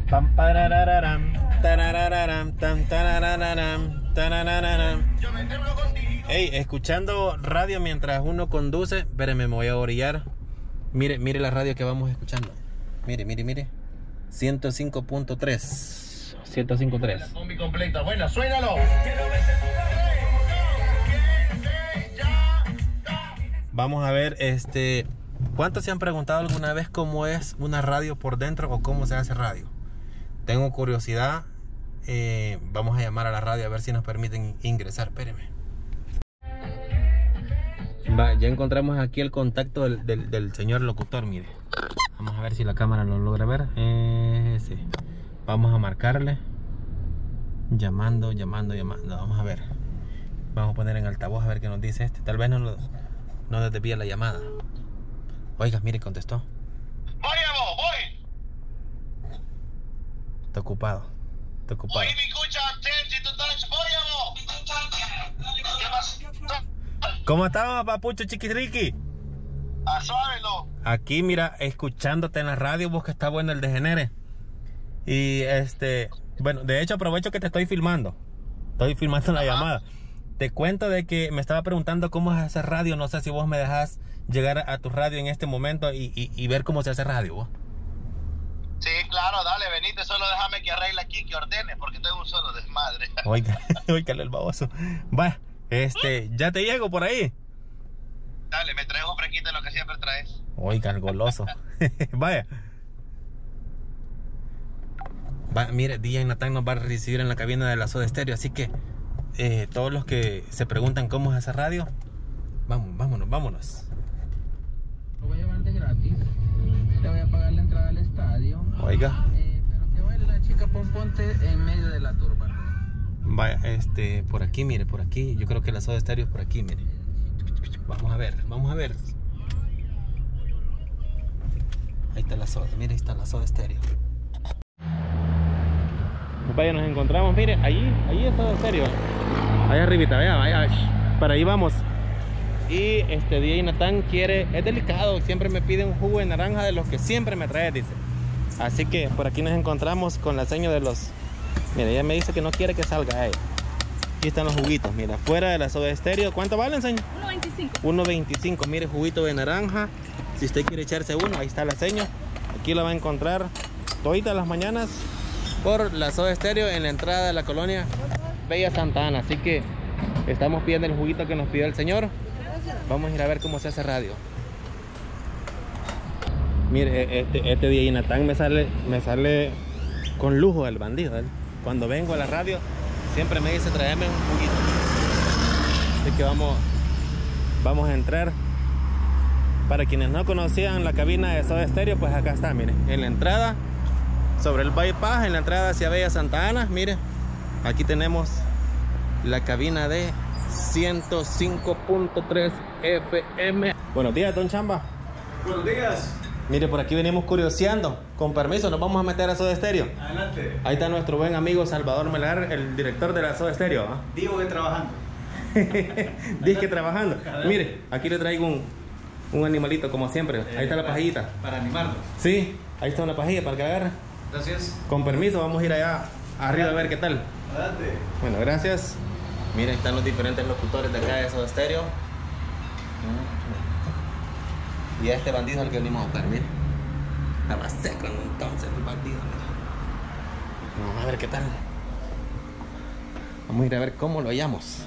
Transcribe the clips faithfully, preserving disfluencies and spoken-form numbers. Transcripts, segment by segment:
Pam, pararararam, tararararam, tam, tararararam, tararararam. Ey, escuchando radio mientras uno conduce. Espérenme, me voy a orillar. Mire, mire la radio que vamos escuchando. Mire, mire, mire. ciento cinco punto tres. ciento cinco punto tres. La combi completa, buena, suénalo. Vamos a ver, este, ¿cuántos se han preguntado alguna vez cómo es una radio por dentro o cómo se hace radio? Tengo curiosidad. Eh, vamos a llamar a la radio a ver si nos permiten ingresar. Espérenme. Va, ya encontramos aquí el contacto del, del, del señor locutor, mire. Vamos a ver si la cámara lo logra ver. Eh, sí. Vamos a marcarle. Llamando, llamando, llamando. Vamos a ver. Vamos a poner en altavoz a ver qué nos dice este. Tal vez no nos, no nos desvía la llamada. Oiga, mire, contestó. Voy a vos, voy. Está ocupado. Está ocupado. Oí, me escucha, si tú estás, voy a vos. ¿Qué pasa? ¿Cómo estamos, papucho chiquiriqui? Ah, suávelo. Aquí, mira, escuchándote en la radio, vos que está bueno el degenere. Y este, bueno, de hecho aprovecho que te estoy filmando. Estoy filmando la llamada. Te cuento de que me estaba preguntando cómo es hacer radio. No sé si vos me dejás llegar a, a tu radio en este momento y, y, y ver cómo se hace radio, vos. Sí, claro, dale, venite, solo déjame que arregle aquí, que ordene, porque tengo un solo desmadre. Oiga, oiga, el baboso. Va, este, ya te llego por ahí. Dale, me traigo fresquita lo que siempre traes. Oiga, el goloso. Vaya. Va, mire, D J Natán nos va a recibir en la cabina de la Soda Stereo, así que eh, todos los que se preguntan cómo es hacer radio, vamos, vámonos, vámonos. Lo voy a llevar de gratis. Te voy a pagar la entrada al estadio. Oiga. Eh, pero que baile la chica Pomponte en medio de la turba. Vaya, este, por aquí, mire, por aquí. Yo creo que la Soda Stereo es por aquí, mire. Vamos a ver, vamos a ver. Ahí está la Soda, mire, ahí está la Soda Stereo. Vaya, nos encontramos, mire, ahí, ahí es Soda Stereo. Allá arribita, vaya, vaya, para ahí vamos. Y este D J Natán quiere, es delicado, siempre me pide un jugo de naranja de los que siempre me trae, dice. Así que por aquí nos encontramos con la seña de los... Mira, ella me dice que no quiere que salga ella. Aquí están los juguitos, mira, fuera de la Soda Stereo. ¿Cuánto valen, señor? uno veinticinco. uno veinticinco, mire, juguito de naranja. Si usted quiere echarse uno, ahí está la seña. Aquí la va a encontrar toditas las mañanas por la Soda Stereo en la entrada de la colonia Bella Santa Ana. Así que estamos pidiendo el juguito que nos pidió el señor. Vamos a ir a ver cómo se hace radio. Mire, este, este D J Natán me sale, me sale con lujo el bandido, ¿eh? Cuando vengo a la radio siempre me dice tráeme un juguito. Así que vamos, vamos a entrar. Para quienes no conocían la cabina de Soda Stereo, pues acá está, mire, en la entrada, sobre el bypass, en la entrada hacia Bella Santa Ana, mire, aquí tenemos la cabina de ciento cinco punto tres F M. Buenos días, don Chamba. Buenos días. Mire, por aquí venimos curioseando. Con permiso, nos vamos a meter a Soda Stereo. Adelante. Ahí está nuestro buen amigo Salvador Melgar, el director de la Soda Stereo, ¿eh? Digo que trabajando. Dice que trabajando. Mire, aquí le traigo un, un animalito como siempre. Ahí está la pajillita. Para animarlo. Sí, ahí está una pajilla para que agarre. Gracias. Con permiso, vamos a ir allá arriba a ver qué tal. Adelante. Bueno, gracias. Miren, están los diferentes locutores de acá de Soda Stereo. Y a este bandido es el que venimos a buscar, mire. Estaba seco entonces el bandido, mire. Vamos a ver qué tal. Vamos a ir a ver cómo lo hallamos.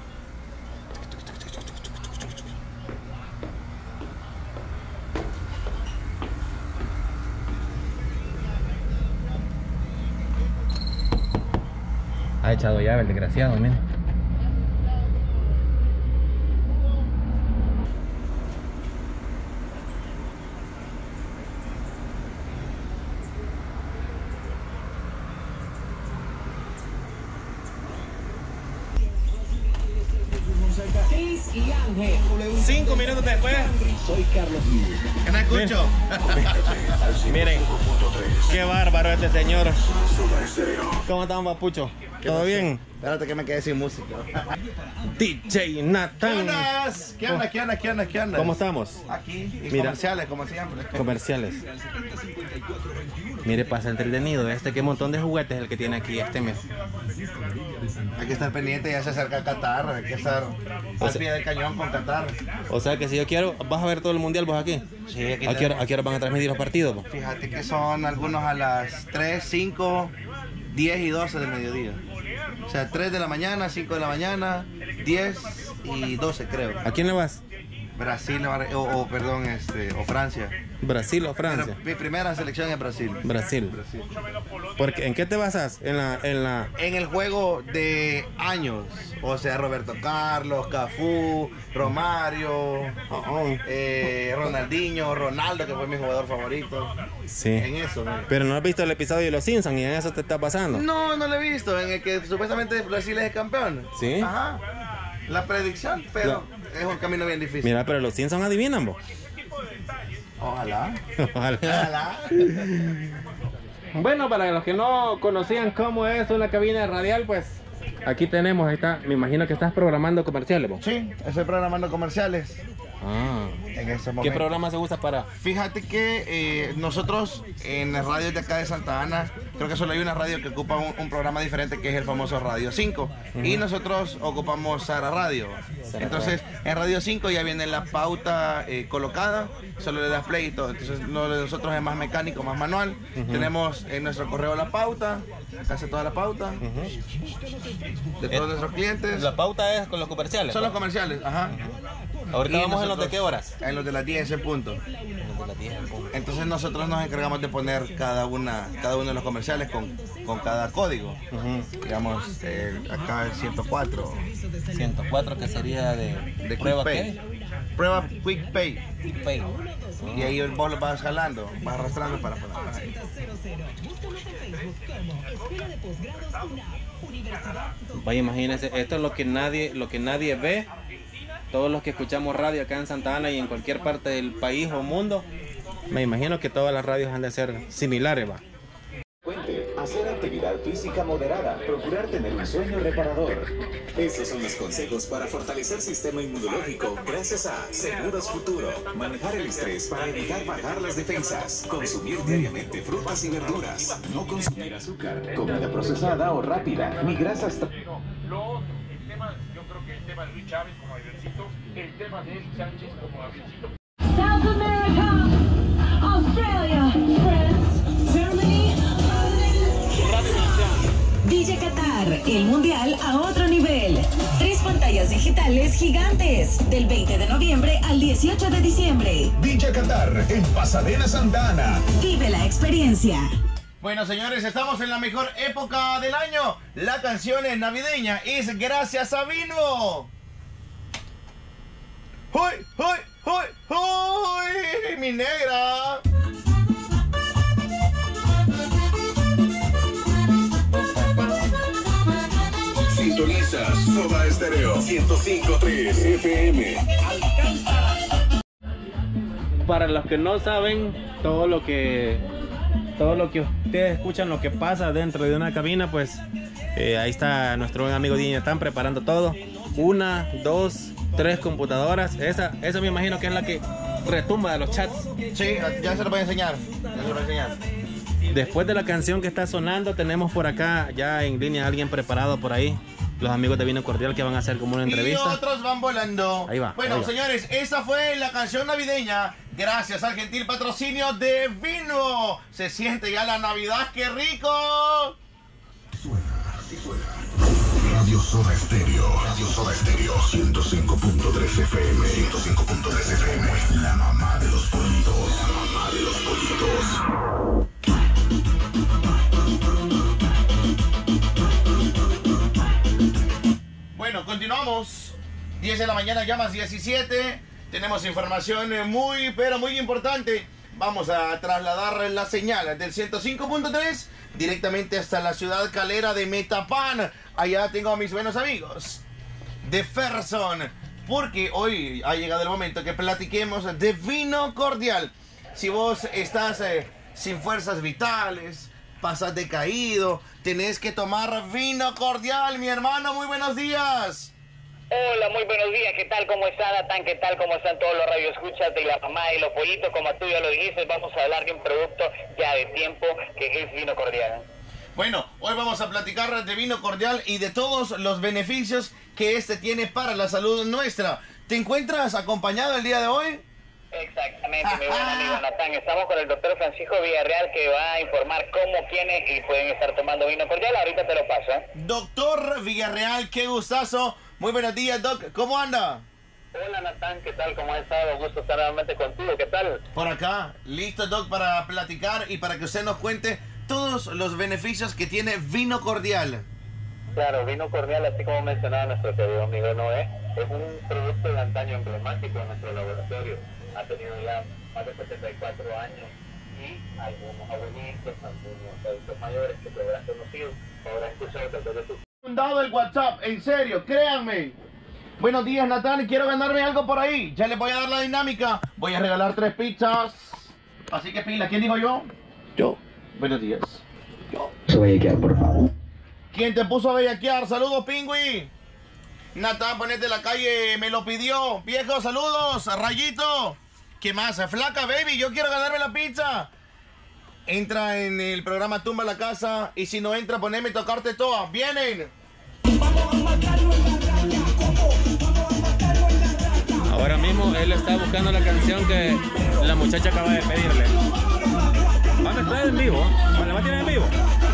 Ha echado llave el desgraciado, mire. Cris y Ángel. Cinco minutos después. Soy Carlos Vives. ¿Qué me escucho? Miren, qué bárbaro este señor. ¿Cómo estamos, papucho? ¿Todo bien? Espérate que me quedé sin música. D J ¿Qué Natán. andas? ¿Qué andas? ¿Qué andas? ¿Qué andas? ¿Qué andas? ¿Cómo estamos? Aquí, y Mira. comerciales, como siempre. Comerciales. Mire, pasa entretenido. Este, qué montón de juguetes el que tiene aquí este mes. Hay que estar pendiente, ya se acerca Qatar, hay que estar O al sea- pie del cañón con Qatar. O sea que si yo quiero, ¿vas a ver todo el mundial vos aquí? Sí, aquí ¿A qué hora, tenemos- a qué hora van a transmitir los partidos? vos? Fíjate que son algunos a las tres, cinco, diez y doce del mediodía. O sea, tres de la mañana, cinco de la mañana, diez y doce creo. ¿A quién le vas? Brasil o, o, perdón, este, o Francia. ¿Brasil o Francia? Pero mi primera selección es Brasil. Brasil. Brasil. Porque, ¿en qué te basas? En la, en la... En el juego de años, o sea, Roberto Carlos, Cafú, Romario, eh, Ronaldinho, Ronaldo, que fue mi jugador favorito. Sí. En eso, ¿no? Pero no has visto el episodio de Los Simpsons y en eso te está pasando. No, no lo he visto, en el que supuestamente Brasil es el campeón. ¿Sí? Ajá. La predicción, pero es un camino bien difícil. Mira, pero Los Simpsons adivinan vos. Ojalá. Ojalá. Ojalá. Bueno, para los que no conocían cómo es una cabina radial, pues aquí tenemos, ahí está, me imagino que estás programando comerciales, vos. Sí, estoy programando comerciales Ah. en estos ¿Qué momentos. programa se usa para...? Fíjate que eh, nosotros en las radios de acá de Santa Ana, creo que solo hay una radio que ocupa un, un programa diferente que es el famoso Radio cinco. Y nosotros ocupamos Sara Radio. Sara Entonces en Radio cinco ya viene la pauta eh, colocada, solo le das play y todo. Entonces lo de nosotros es más mecánico, más manual. Tenemos en nuestro correo la pauta, acá hace toda la pauta de todos nuestros clientes. La pauta es con los comerciales. Son los pues. comerciales, ajá. Ahorita Y vamos en los de nosotros- qué horas. En los de las diez en punto. En los de las diez en punto. Entonces nosotros nos encargamos de poner cada una, cada uno de los comerciales con, con cada código. Ujú. Digamos, eh, acá el ciento cuatro ciento cuatro que sería de, de prueba Quick qué? Pay. Prueba Quick Pay. Quick Pay. Y ahí vos lo vas jalando, vas arrastrando para poner ahí. Vaya, imagínense, esto es lo que nadie, lo que nadie ve. Todos los que escuchamos radio acá en Santa Ana y en cualquier parte del país o mundo, me imagino que todas las radios han de ser similares, va. Cuente, hacer actividad física moderada, procurar tener un sueño reparador. Estos son los consejos para fortalecer sistema inmunológico gracias a Seguros Futuro. Manejar el estrés para evitar bajar las defensas. Consumir diariamente frutas y verduras. No consumir azúcar. Comida procesada o rápida, ni grasas. tra- Lo otro, el tema, yo creo que el tema de Luis Chávez como avioncito, el tema de Eric Sánchez como avioncito. South America, Australia, France, Germany. D J Qatar, el mundial a otro nivel. Tres pantallas digitales gigantes, del veinte de noviembre al dieciocho de diciembre. D J Qatar en Pasadena, Santa Ana. Vive la experiencia. Bueno, señores, estamos en la mejor época del año. La canción es navideña, es gracias a Vino. ¡Hoy, hoy, hoy, hoy! ¡Mi negra! Sintonizas Soda Estéreo ciento cinco punto tres F M. Para los que no saben, todo lo que todo lo que ustedes escuchan, lo que pasa dentro de una cabina, pues eh, ahí está nuestro buen amigo Diña, están preparando todo. Una, dos, tres computadoras. Esa, esa me imagino que es la que retumba de los chats. Sí, ya se lo voy a enseñar. Ya se lo voy a enseñar. Después de la canción que está sonando, tenemos por acá ya en línea a alguien preparado por ahí. Los amigos de Vino Cordial que van a hacer como una Y entrevista. otros van volando. Ahí va, Bueno, ahí va. señores, esa fue la canción navideña. Gracias al gentil patrocinio de Vino. Se siente ya la Navidad, ¡qué rico! Radio Soda Estéreo. Radio Soda Estéreo ciento cinco punto tres F M. ciento cinco punto tres F M. La mamá de los pollitos. La mamá de los pollitos. Bueno, continuamos. diez de la mañana, ya más diecisiete. Tenemos información eh, muy, pero muy importante. Vamos a trasladar la señal del ciento cinco punto tres directamente hasta la ciudad calera de Metapán. Allá tengo a mis buenos amigos de Ferson, porque hoy ha llegado el momento que platiquemos de Vino Cordial. Si vos estás eh, sin fuerzas vitales, pasas decaído, tenés que tomar vino cordial, mi hermano. Muy buenos días. Hola, muy buenos días. ¿Qué tal? ¿Cómo está, Natán? ¿Qué tal? ¿Cómo están todos los radioescuchas de la mamá de los pollitos? Como tú ya lo dijiste, vamos a hablar de un producto ya de tiempo que es vino cordial. Bueno, hoy vamos a platicar de vino cordial y de todos los beneficios que este tiene para la salud nuestra. ¿Te encuentras acompañado el día de hoy? Exactamente, mi buen amigo Natán. Estamos con el doctor Francisco Villarreal, que va a informar cómo, quiénes y pueden estar tomando vino cordial. Ahorita te lo paso, ¿eh? Doctor Villarreal, qué gustazo. Muy buenos días, Doc. ¿Cómo anda? Hola, Natán. ¿Qué tal? ¿Cómo has estado? Gusto estar nuevamente contigo. ¿Qué tal? Por acá. Listo, Doc, para platicar y para que usted nos cuente todos los beneficios que tiene vino cordial. Claro, vino cordial, así como mencionaba nuestro querido amigo Noé, es un producto de antaño emblemático en nuestro laboratorio. Ha tenido ya más de setenta y cuatro años y algunos abuelitos, algunos adultos mayores que te habrán conocido, habrán escuchado tal vez de tu... Dado el WhatsApp, en serio, créanme. Buenos días, Natán, quiero ganarme algo por ahí. Ya les voy a dar la dinámica. Voy a regalar tres pizzas. Así que pila, ¿quién dijo yo? Yo. Buenos días. Yo. Se vaya a quedar, por favor. ¿Quién te puso a bellaquear? Saludos, Pingüi. Natán, ponete la calle, me lo pidió. Viejo, saludos, Rayito. ¿Qué más? Flaca, baby, yo quiero ganarme la pizza. Entra en el programa Tumba la Casa y si no entra, poneme tocarte todas. ¡Vienen! Ahora mismo él está buscando la canción que la muchacha acaba de pedirle. Va a mezclar en vivo. ¿Le va a tirar en vivo?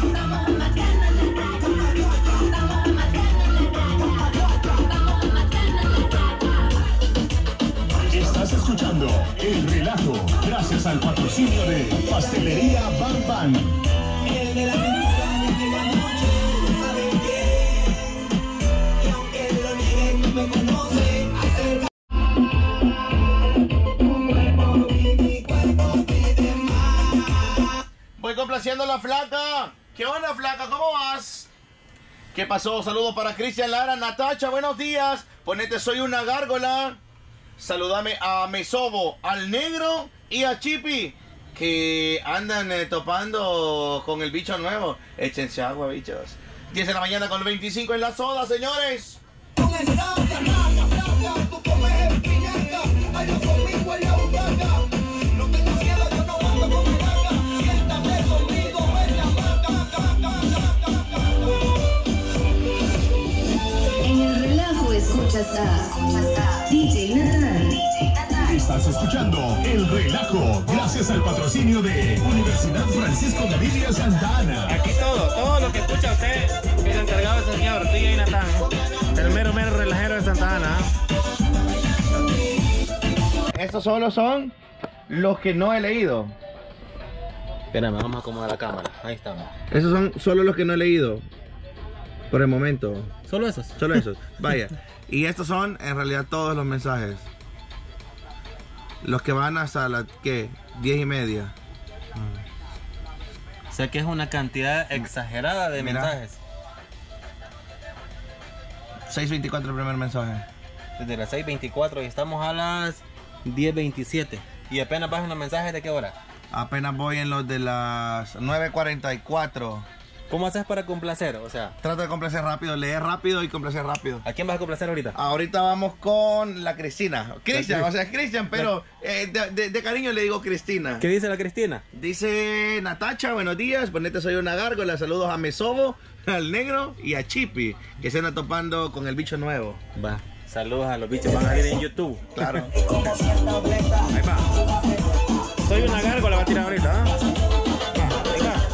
Estás escuchando El Relajo, gracias al patrocinio de Pastelería Bam Bam. El de la ¿saben qué? Y aunque lo nieguen, no me conoce. Voy complaciendo a la flaca. ¿Qué onda, flaca? ¿Cómo vas? ¿Qué pasó? Saludos para Cristian Lara. Natacha, buenos días. Ponete, soy una gárgola. Saludame a Mesobo, al Negro y a Chipi, que andan eh, topando con el bicho nuevo. Échense agua, bichos. diez de la mañana con veinticinco en la soda, señores. En el relajo escuchas a D J Natán. Estás escuchando El Relajo, gracias al patrocinio de Universidad Francisco Gaviria Santa Ana. Aquí todo, todo lo que escucha usted es encargado del señor D J Natán, el mero mero relajero de Santa Ana. Estos solo son los que no he leído. Espérame, vamos a acomodar la cámara. Ahí estamos. Esos son solo los que no he leído. Por el momento. ¿Solo esos? Solo esos. Vaya. Y estos son en realidad todos los mensajes. Los que van hasta las, ¿qué? diez y media. O sea que es una cantidad exagerada de Mira. mensajes. seis veinticuatro el primer mensaje. Desde las seis veinticuatro y estamos a las diez veintisiete. ¿Y apenas bajan los mensajes de qué hora? Apenas voy en los de las nueve cuarenta y cuatro. ¿Cómo haces para complacer? O sea, Trato de complacer rápido, leer rápido y complacer rápido. ¿a quién vas a complacer ahorita? Ahorita vamos con la Cristina. Cristian, o sea, es Cristian, pero eh, de, de- de cariño le digo Cristina. ¿Qué dice la Cristina? Dice Natacha, buenos días, ponete soy una gárgola, saludos a Mesobo, al Negro y a Chipi, que se andan topando con el bicho nuevo. Va, saludos a los bichos, van a ir en YouTube. Claro. Ahí va. Soy una gárgola, va a tirar ahorita, ¿ah? Va, ahí va.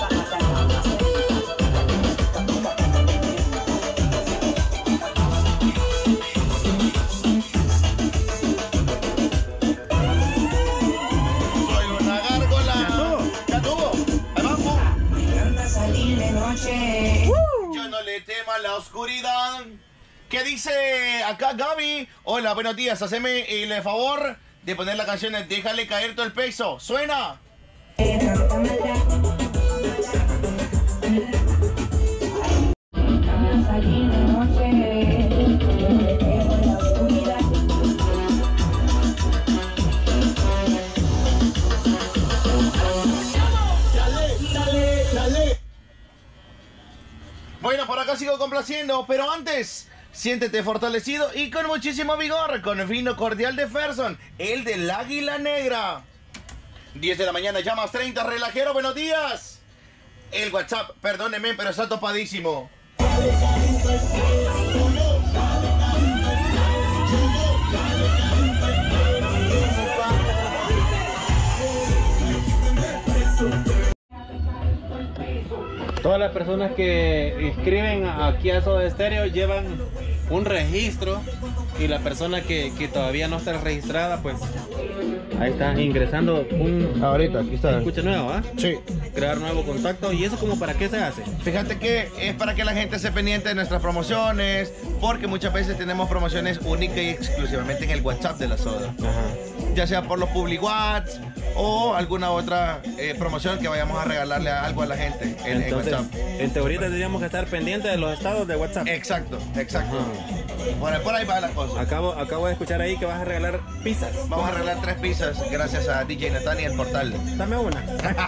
Soy una gárgola. Ya tuvo, ya tuvo. Ahí vamos. Yo no le temo a la oscuridad. ¿Qué dice acá Gaby? Hola, buenos días. Haceme el favor de poner la canción de Déjale caer todo el peso. ¡Suena! Bueno, por acá sigo complaciendo, pero antes, siéntete fortalecido y con muchísimo vigor con el vino cordial de Ferson, el del Águila Negra. diez de la mañana, ya más treinta, relajero, buenos días. El WhatsApp, perdóneme, pero está topadísimo. Todas las personas que inscriben aquí a Soda Stereo llevan un registro y la persona que, que todavía no está registrada, pues ahí está ingresando un... Ahorita, aquí está. Escucha nuevo, ¿ah? Sí. Crear nuevo contacto. ¿Y eso como para qué se hace? Fíjate que es para que la gente esté pendiente de nuestras promociones, porque muchas veces tenemos promociones únicas y exclusivamente en el WhatsApp de la Soda. Ajá. Ya sea por los public Whats o alguna otra eh, promoción que vayamos a regalarle algo a la gente en, Entonces, en WhatsApp. En teoría tendríamos que estar pendientes de los estados de WhatsApp. Exacto, exacto. Por, por ahí va la cosa. Acabo, acabo de escuchar ahí que vas a regalar pizzas. Vamos a regalar tres pizzas gracias a D J Natán y el portal. Dame una.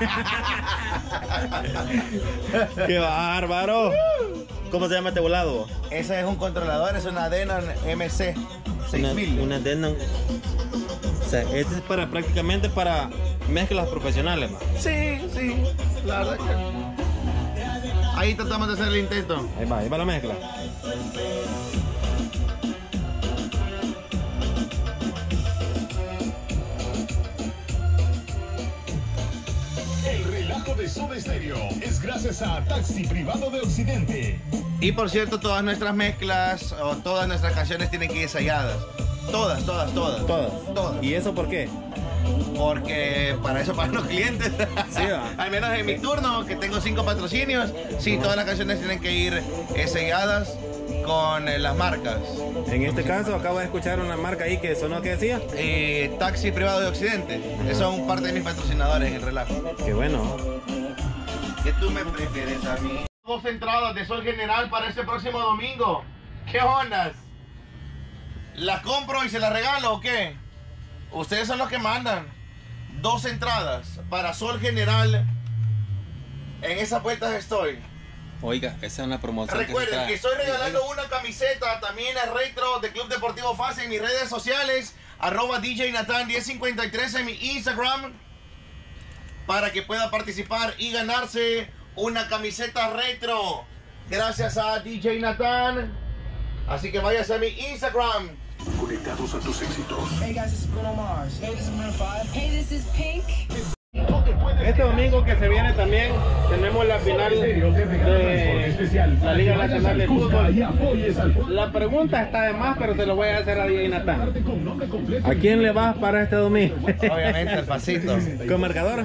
¡Qué bárbaro! ¿Cómo se llama este volado? Ese es un controlador, es una Denon M C seis mil. Una, una Denon. O sea, este es para prácticamente para mezclas profesionales, ¿no? Sí, sí, la verdad que... Ahí tratamos de hacer el intento. Ahí va, ahí va la mezcla. El relajo de Soda Stereo es gracias a Taxi Privado de Occidente. Y por cierto, todas nuestras mezclas o todas nuestras canciones tienen que ir ensayadas. Todas, todas, todas. Todas. Todas. ¿Y eso por qué? Porque para eso pagan los clientes. Sí, va. Al menos en mi turno, que tengo cinco patrocinios, sí, todas las canciones tienen que ir eh, selladas con eh, las marcas. En este caso, acabo de escuchar una marca ahí que sonó, ¿qué decía? Eh, Taxi Privado de Occidente. Esos son parte de mis patrocinadores en el relajo. Qué bueno. ¿Qué tú me prefieres a mí? Dos entradas de Sol General para este próximo domingo. ¿Qué ondas? ¿Las compro y se las regalo o qué? Ustedes son los que mandan. Dos entradas para Sol General. En esas vueltas estoy. Oiga, esa es una promoción. Recuerden que, que estoy regalando una camiseta también a retro de Club Deportivo F A S en mis redes sociales. Arroba D J Natán diez cincuenta y tres en mi Instagram. Para que pueda participar y ganarse una camiseta retro. Gracias a D J Natán. Así que váyase a mi Instagram. Conectados a tus éxitos. Hey guys, this is Bruno Mars. Hey, this is Maroon five. Hey, this is Pink. Este domingo que se viene también tenemos la final de la Liga Nacional de Fútbol. La pregunta está de más, pero se lo voy a hacer a D J Natán. ¿A quién le vas para este domingo? Obviamente el pasito. ¿Con marcador?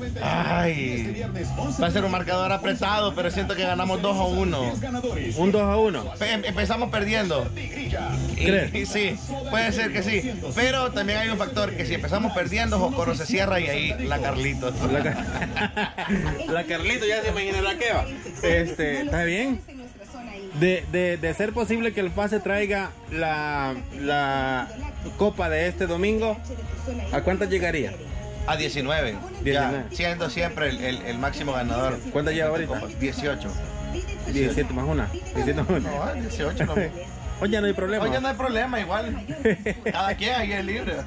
Ay, va a ser un marcador apretado, pero siento que ganamos dos a uno. ¿Un dos a uno? Em- empezamos perdiendo. ¿Crees? Y, y sí, puede ser que sí. Pero también hay un factor que si empezamos perdiendo, Jocoro se cierra y ahí la Carlitos. La, Car- la Carlito ya se imaginará qué va. Este, ¿está bien? De, de, de ser posible que el F A S traiga la, la copa de este domingo, ¿a cuántas llegaría? A diecinueve. diecinueve. Ya, siendo siempre el, el, el máximo ganador. ¿Cuántas lleva ahorita? dieciocho. diecisiete más una. diecisiete más una. No, dieciocho no. Hoy ya no hay problema. Hoy ya no hay problema, igual. Cada quien ahí es libre.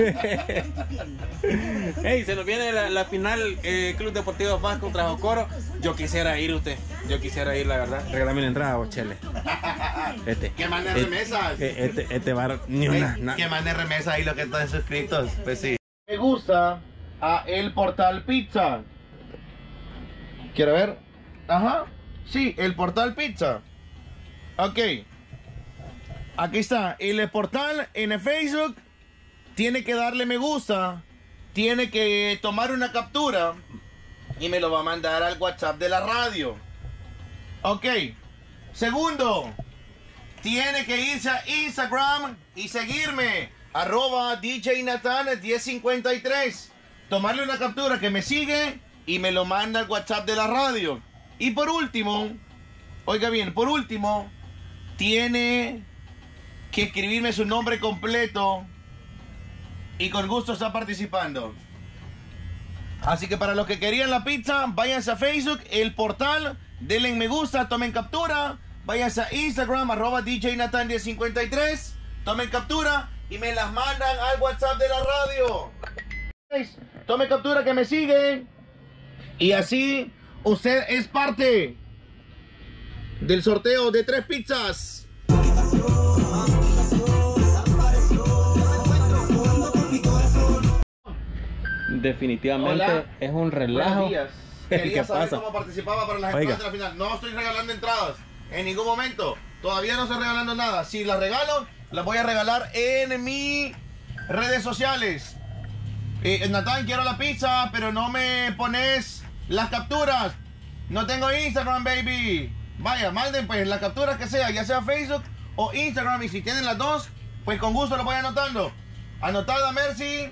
Hey, se nos viene la, la final eh, Club Deportivo F A S contra Jocoro. Yo quisiera ir, usted. Yo quisiera ir, la verdad. Regálame la entrada, vos, Chele. Este. Que mande este, remesas. Este, este bar, ni una. Hey, na- que mande remesas ahí los que están suscritos. Pues sí. Me gusta a El Portal Pizza. ¿Quiere ver? Ajá. Sí, El Portal Pizza. Ok. Aquí está. El Portal en el Facebook. Tiene que darle me gusta. Tiene que tomar una captura. Y me lo va a mandar al WhatsApp de la radio. Ok. Segundo. Tiene que irse a Instagram y seguirme. Arroba D J Natán diez cincuenta y tres. Tomarle una captura que me sigue y me lo manda al WhatsApp de la radio. Y por último, oiga bien, por último, tiene que escribirme su nombre completo y con gusto está participando. Así que para los que querían la pizza, váyanse a Facebook, El Portal, denle me gusta, tomen captura, váyanse a Instagram, arroba D J Nathan diez cincuenta y tres, tomen captura y me las mandan al WhatsApp de la radio. Tomen captura que me siguen y así usted es parte del sorteo de tres pizzas. Definitivamente Hola. es un relajo. Quería ¿Qué saber pasa? cómo participaba para las Oiga. entradas de la final. No estoy regalando entradas en ningún momento. Todavía no estoy regalando nada. Si las regalo, las voy a regalar en mis redes sociales. Eh, Natán, quiero la pizza, pero no me pones las capturas. No tengo Instagram, baby. Vaya, manden pues las capturas que sea, ya sea Facebook o Instagram. Y si tienen las dos, pues con gusto lo voy anotando. Anotada Mercy.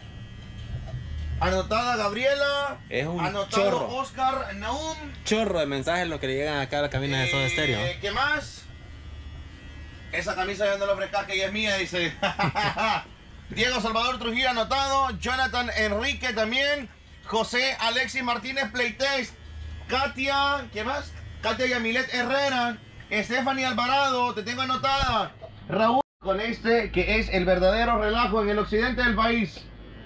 Anotada Gabriela. Es un anotado chorro. Oscar Naum. Chorro de mensajes lo que le llegan acá a la cabina de Soda Stereo. Eh, ¿Qué más? Esa camisa ya no la ofrezcas, que ella es mía, dice. Diego Salvador Trujillo anotado. Jonathan Enrique también. José Alexis Martínez Playtest. Katia, ¿qué más? Katia Yamilet Herrera. Stephanie Alvarado, te tengo anotada. Raúl, con este que es el verdadero relajo en el occidente del país.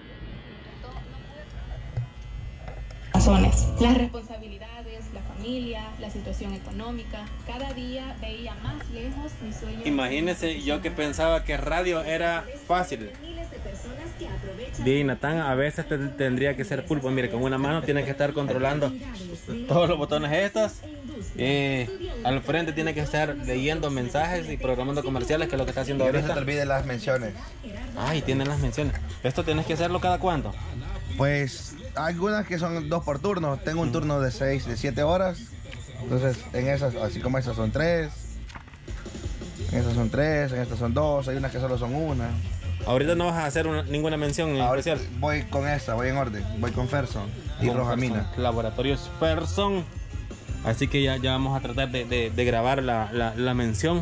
Razones. Las responsabilidades, la familia, la situación económica. Cada día veía más lejos mi sueño. Imagínese, yo que pensaba que radio era fácil. Di Natán, a veces te- tendría que ser pulpo. Mire, con una mano tiene que estar controlando todos los botones estos. Eh, al frente tiene que estar leyendo mensajes y programando comerciales, que es lo que está haciendo Y no se ahorita. te olviden las menciones. Ay, tienen las menciones. ¿Esto tienes que hacerlo cada cuánto? Pues algunas que son dos por turno. Tengo un turno de seis, de siete horas. Entonces, en esas, así como esas son tres. En esas son tres, en estas son dos. Hay unas que solo son una. Ahorita no vas a hacer una- ninguna mención en Ahorita especial. voy con esta, voy en orden. Voy con Ferson y Con Rojamina. Ferson, Laboratorios Ferson. Así que ya, ya vamos a tratar de, de- de grabar la, la- la mención.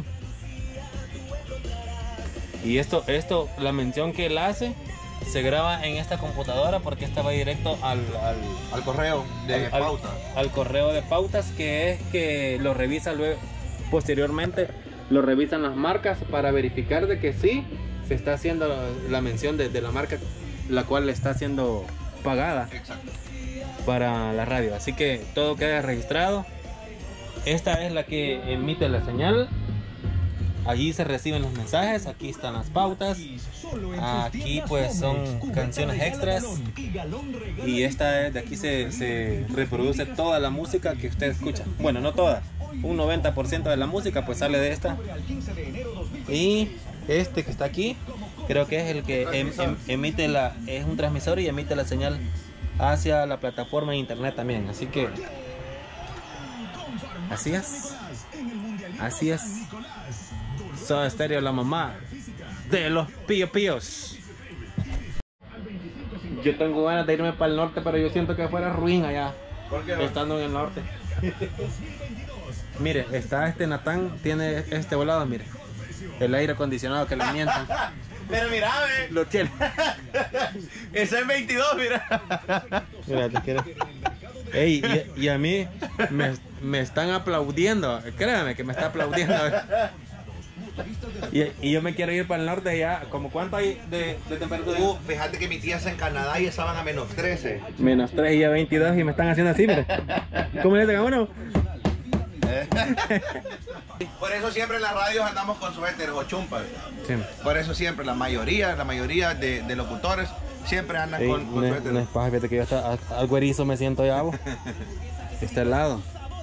Y esto, esto, la mención que él hace, se graba en esta computadora porque esta va directo al, al, Al correo de al- al- pauta. al correo de pautas, que es que lo revisa luego, posteriormente, lo revisan las marcas para verificar de que sí se está haciendo la mención de, de la marca, la cual le está siendo pagada Exacto. para la radio. Así que todo queda registrado. Esta es la que emite la señal. Allí se reciben los mensajes, aquí están las pautas. Aquí pues son canciones extras. Y esta es, de aquí se, se reproduce toda la música que usted escucha. Bueno, no toda. Un noventa por ciento de la música pues sale de esta. Y este que está aquí, creo que es el que em- em- emite la, es un transmisor y emite la señal hacia la plataforma de internet también. Así que así es. Así es. Soda Stereo, la mamá de los pío píos. Yo tengo ganas de irme para el norte, pero yo siento que fuera ruin allá, ¿Por qué? estando en el norte. Mire, está este Natán, tiene este volado, mire. El aire acondicionado que le mientan. Pero mira, ve. Lo tiene. Ese es veintidós, mira. Mira, te quiero. Ey, y, y a mí me, me están aplaudiendo. Créame que me está aplaudiendo. Y, y yo me quiero ir para el norte ya. ¿Cómo cuánto hay de, de temperatura? Uh, fíjate que mis tías en Canadá ya estaban a menos trece. Menos tres y ya veintidós y me están haciendo así, mira. ¿Cómo le hacen a uno? Por eso siempre en las radios andamos con suéter o chumpas. Sí. Por eso siempre la mayoría, la mayoría de, de locutores siempre andan Ey, con, con no, es- suéter. no es paja, fíjate que yo hasta algo erizo me siento ya, vos. Está helado.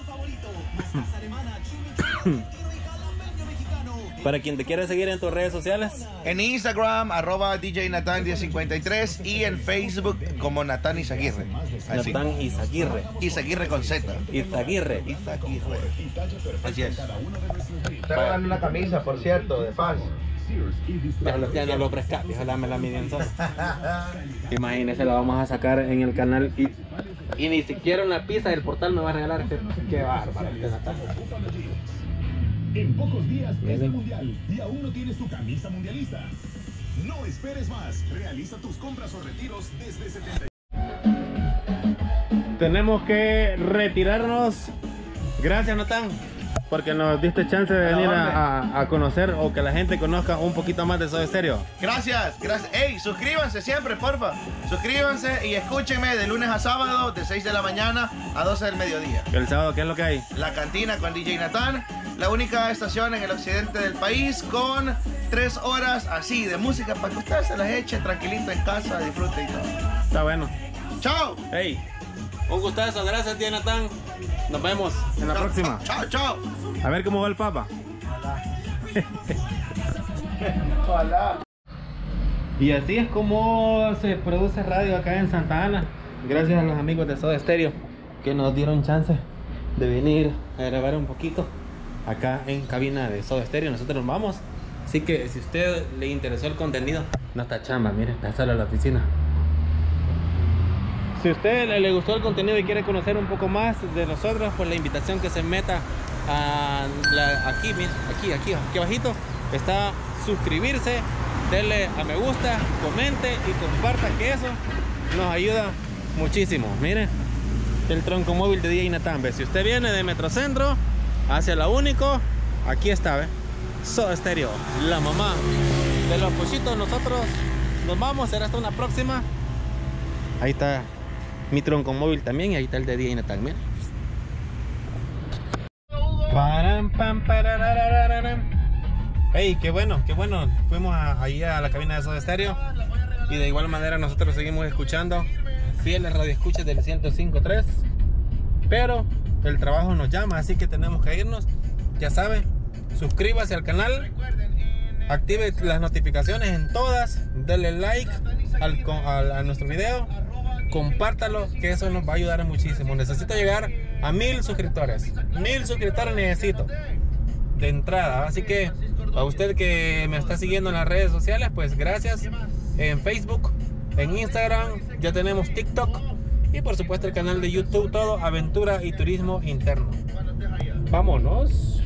Para quien te quiera seguir en tus redes sociales, En Instagram, arroba D J Natán diez cincuenta y tres y en Facebook como Natán Izaguirre. Así. Natán Izaguirre. Izaguirre con Z. Izaguirre. Izaguirre. Así es. Está regalando una camisa, por cierto, de fans. Ya lo, ya no lo ofrezca, ojalá me la miden solo. Imagínese, la vamos a sacar en el canal y, y ni siquiera una pizza del portal me va a regalar. Este, qué bárbaro, este Natán. En pocos días es el mundial y aún no tienes tu camisa mundialista. No esperes más. Realiza tus compras o retiros desde setenta. Tenemos que retirarnos. Gracias, Natán, porque nos diste chance de venir a, a, a conocer o que la gente conozca un poquito más de Soda Stereo. Gracias, gracias. Ey, suscríbanse siempre, porfa. Suscríbanse y escúchenme de lunes a sábado, de seis de la mañana a doce del mediodía. ¿El sábado qué es lo que hay? La Cantina con D J Natán, la única estación en el occidente del país con tres horas así de música para que ustedes se las echen tranquilito en casa, disfruten y todo. Está bueno. Chao. Hey, un gustazo, gracias, tío Natán. Nos vemos en la chao, próxima. Chao, chao. A ver cómo va el papa. Hola. Y así es como se produce radio acá en Santa Ana. Gracias a los amigos de Soda Stereo que nos dieron chance de venir a grabar un poquito acá en cabina de Soda Stereo. Nosotros nos vamos. Así que si a usted le interesó el contenido, no está chamba, mire, está solo en la oficina. Si a usted le, le gustó el contenido y quiere conocer un poco más de nosotros, pues la invitación que se meta a la, aquí, mira, aquí, aquí, aquí abajito está suscribirse, denle a me gusta, comente y comparta, que eso nos ayuda muchísimo. Miren, el tronco móvil de D J Natán. Si usted viene de Metrocentro hacia la Único, aquí está, ¿ve? Soda Stereo, la mamá de los pollitos. Nosotros nos vamos, será hasta una próxima. Ahí está mi tronco móvil también y ahí está el de D J Natán, miren. Hey, qué bueno, qué bueno. Fuimos a, ahí a la cabina de Soda Stereo y de igual manera nosotros seguimos escuchando fieles radioescuchas del ciento cinco punto tres, pero el trabajo nos llama, así que tenemos que irnos. Ya saben, suscríbase al canal, active las notificaciones en todas, denle like al, al, a nuestro video, compártalo, que eso nos va a ayudar muchísimo. Necesito llegar a mil suscriptores. Mil suscriptores necesito de entrada. Así que a usted que me está siguiendo en las redes sociales, pues gracias. En Facebook, en Instagram, ya tenemos TikTok y por supuesto el canal de YouTube, todo aventura y turismo interno. Vámonos.